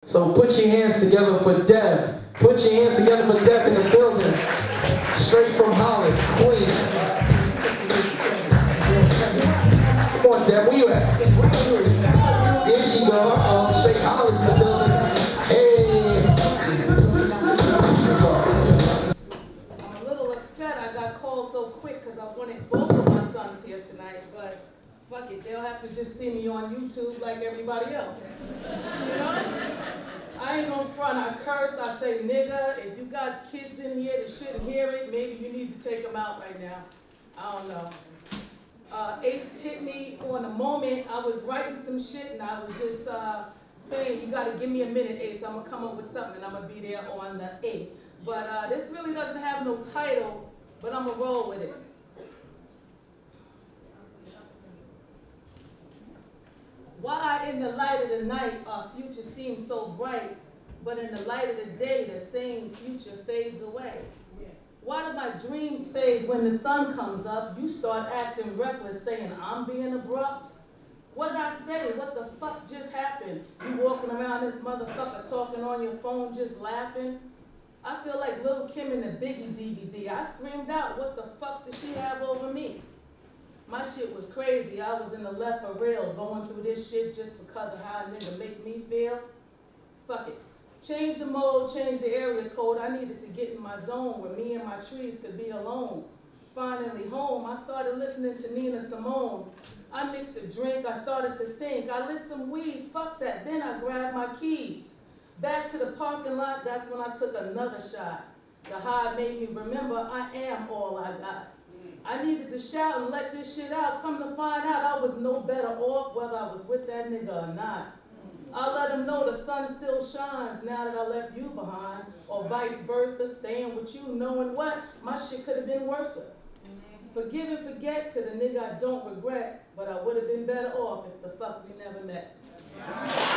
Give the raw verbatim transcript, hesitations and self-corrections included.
So put your hands together for Deb. Put your hands together for Deb in the building. Straight from Hollis, Queens. Come on, Deb, where you at? There she go. Uh, straight Hollis in the building. Hey. I'm a little upset I got called so quick because I wanted both of my sons here tonight, but fuck it, they'll have to just see me on YouTube like everybody else. You know? I ain't gonna front, I curse, I say nigga. If you got kids in here that shouldn't hear it, maybe you need to take them out right now. I don't know. Uh, Ace hit me on the moment. I was writing some shit and I was just uh, saying, you gotta give me a minute, Ace. I'm gonna come up with something and I'm gonna be there on the eighth. But uh, this really doesn't have no title, but I'm gonna roll with it. Why in the light of the night our future seems so bright, but in the light of the day the same future fades away? Why do my dreams fade when the sun comes up? You start acting reckless, saying I'm being abrupt. What did I say? What the fuck just happened? You walking around this motherfucker talking on your phone just laughing? I feel like Lil' Kim in the Biggie D V D. I screamed out, what the fuck did she have over me? My shit was crazy. I was in the left for real, going through this shit just because of how a nigga make me feel. Fuck it. Change the mode, change the area code. I needed to get in my zone where me and my trees could be alone. Finally home, I started listening to Nina Simone. I mixed a drink, I started to think. I lit some weed, fuck that. Then I grabbed my keys. Back to the parking lot, that's when I took another shot. The high made me remember I am all I got. I needed to shout and let this shit out. Come to find out, I was no better off whether I was with that nigga or not. I let him know the sun still shines now that I left you behind, or vice versa, staying with you, knowing what? My shit could have been worse. Forgive and forget to the nigga I don't regret, but I would have been better off if the fuck we never met.